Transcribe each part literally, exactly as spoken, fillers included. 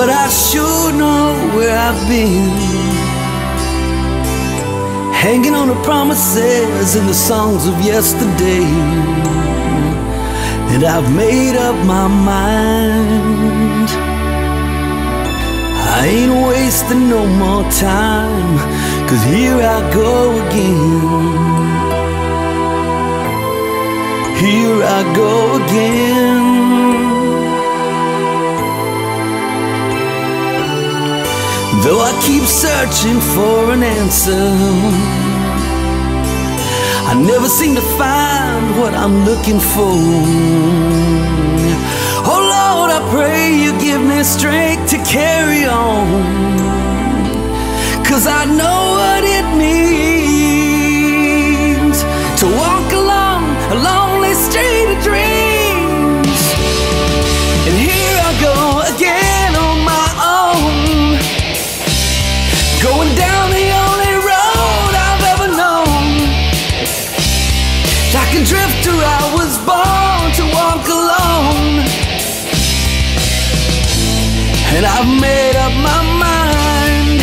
but I sure know where I've been, hanging on the promises and the songs of yesterday. And I've made up my mind, I ain't wasting no more time, 'cause here I go again, here I go again. Though I keep searching for an answer, I never seem to find what I'm looking for. Oh Lord, I pray you give me strength to carry on, 'cause I know what it means to walk along a lonely street of dreams. And here I go again on my own, going down the only road I've ever known. Like a drifter, I was born to walk alone, and I've made up my mind,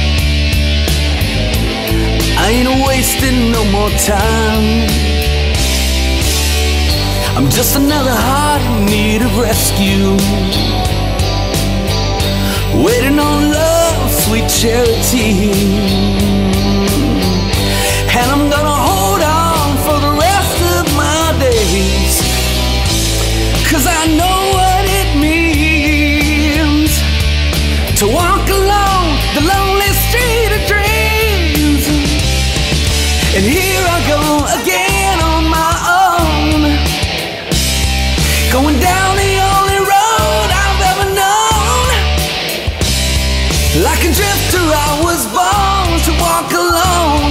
I ain't wasting no more time. I'm just another heart in need of rescue, waiting on love's sweet charity. And I'm gonna hold on for the rest of my days, 'cause I know what it means to walk along the lonely street of dreams. And here I go again on my own, going down the only road I've ever known. Like a drifter, I was born to walk alone,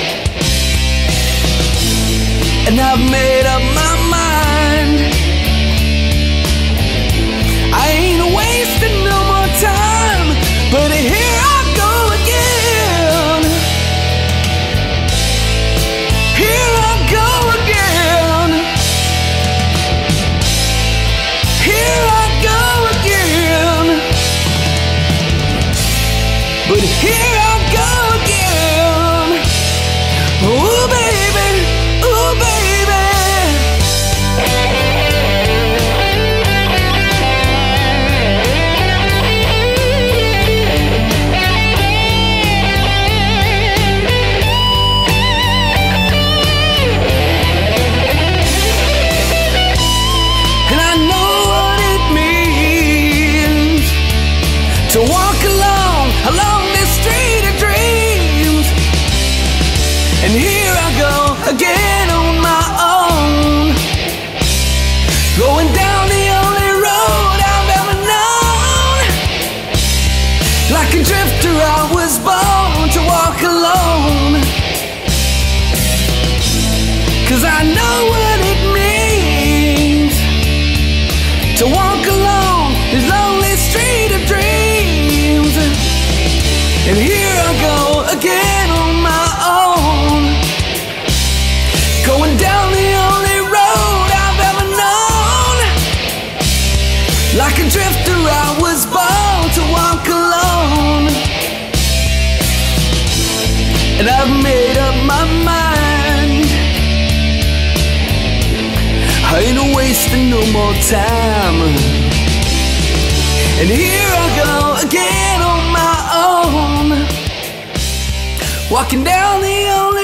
and I've made up my mind, I ain't wasting no more time, but here I go again, here I go again, here I go again, but here I go again. Oh baby, oh baby. And I know what it means to walk along, along this street of dreams. And here I go again on my own, going down the only road I've ever known. Like a drifter, I was born to walk alone, 'cause I know what it means to walk along this lonely street of dreams. And here I go again on my own, going down the only road I've ever known. Like a drifter, I was born to walk alone, and I've made up my mind, I ain't wasting no more time. And here I go again on my own, walking down the only